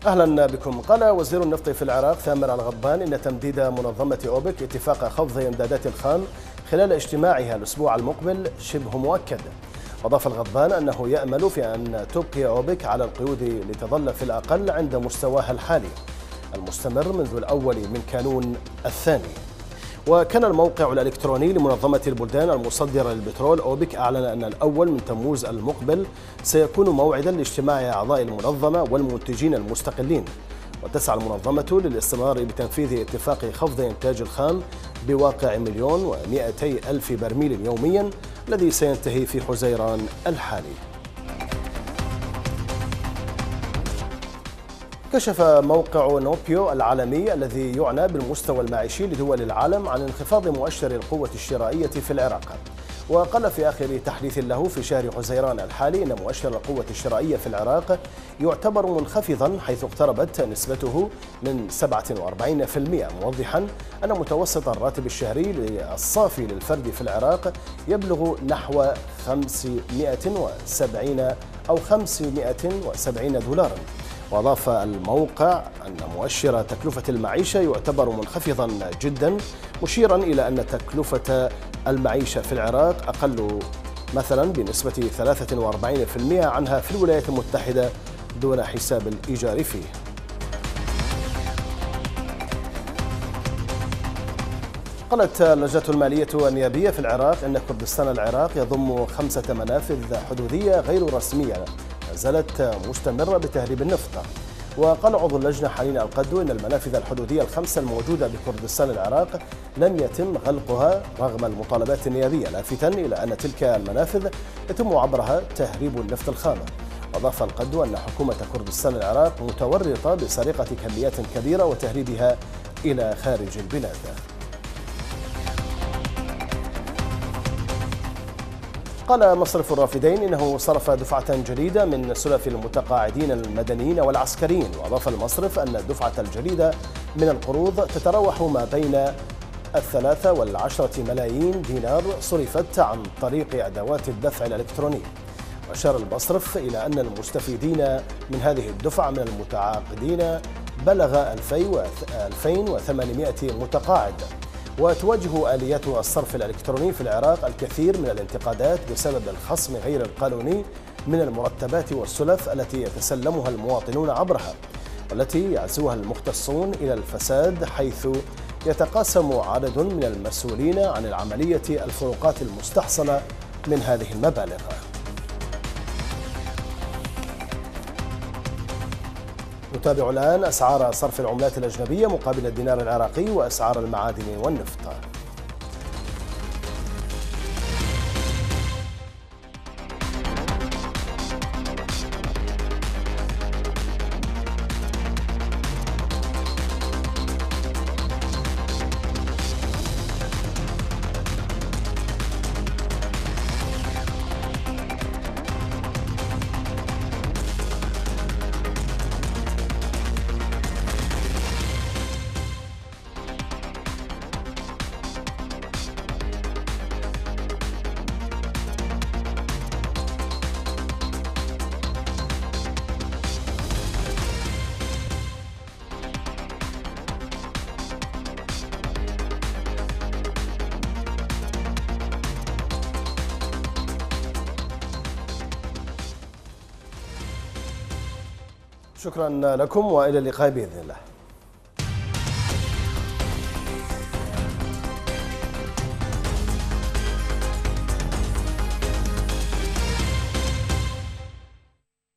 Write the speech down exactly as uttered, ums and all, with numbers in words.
أهلا بكم. قال وزير النفط في العراق ثامر الغضبان إن تمديد منظمة أوبك اتفاق خفض إمدادات الخام خلال اجتماعها الأسبوع المقبل شبه مؤكد. وأضاف الغضبان أنه يأمل في أن تبقي أوبك على القيود لتظل في الأقل عند مستواها الحالي المستمر منذ الأول من كانون الثاني. وكان الموقع الإلكتروني لمنظمة البلدان المصدرة للبترول أوبك أعلن أن الأول من تموز المقبل سيكون موعدا لاجتماع أعضاء المنظمة والمنتجين المستقلين. وتسعى المنظمة للاستمرار بتنفيذ اتفاق خفض إنتاج الخام بواقع مليون ومئتي ألف برميل يوميا الذي سينتهي في حزيران الحالي. كشف موقع نوبيو العالمي الذي يعنى بالمستوى المعيشي لدول العالم عن انخفاض مؤشر القوة الشرائية في العراق. وقال في آخر تحديث له في شهر حزيران الحالي إن مؤشر القوة الشرائية في العراق يعتبر منخفضا حيث اقتربت نسبته من سبعة وأربعين بالمئة، موضحا أن متوسط الراتب الشهري الصافي للفرد في العراق يبلغ نحو خمسمئة وسبعين أو خمسمئة وسبعين دولارا. وأضاف الموقع أن مؤشر تكلفة المعيشة يعتبر منخفضا جدا، مشيرا إلى أن تكلفة المعيشة في العراق أقل مثلا بنسبة ثلاثة وأربعين بالمئة عنها في الولايات المتحدة دون حساب الإيجار فيه. قالت اللجنة المالية النيابية في العراق أن كردستان العراق يضم خمسة منافذ حدودية غير رسمية زالت مستمرة بتهريب النفط. وقال عضو اللجنة حنين القدو إن المنافذ الحدودية الخمسة الموجودة بكردستان العراق لم يتم غلقها رغم المطالبات النيابية، لافتا إلى أن تلك المنافذ يتم عبرها تهريب النفط الخام. وأضاف القدو أن حكومة كردستان العراق متورطة بسرقة كميات كبيرة وتهريبها إلى خارج البلاد. قال مصرف الرافدين إنه صرف دفعة جديدة من سلف المتقاعدين المدنيين والعسكريين. وأضاف المصرف أن الدفعة الجديدة من القروض تتراوح ما بين الثلاثة والعشرة ملايين دينار صرفت عن طريق أدوات الدفع الإلكتروني. وأشار المصرف إلى أن المستفيدين من هذه الدفعة من المتعاقدين بلغ ألفين وثمانمئة متقاعد. وتواجه آليات الصرف الإلكتروني في العراق الكثير من الانتقادات بسبب الخصم غير القانوني من المرتبات والسلف التي يتسلمها المواطنون عبرها، والتي يعزوها المختصون إلى الفساد، حيث يتقاسم عدد من المسؤولين عن العملية الفروقات المستحصلة من هذه المبالغ. نتابع الآن أسعار صرف العملات الأجنبية مقابل الدينار العراقي وأسعار المعادن والنفط. شكرا لكم وإلى اللقاء بإذن الله.